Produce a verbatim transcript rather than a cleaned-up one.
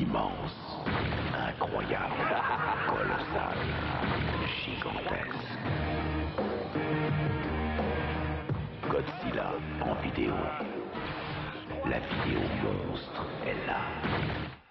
immense, incroyable, colossal, gigantesque. Godzilla en vidéo. La vidéo monstre est là.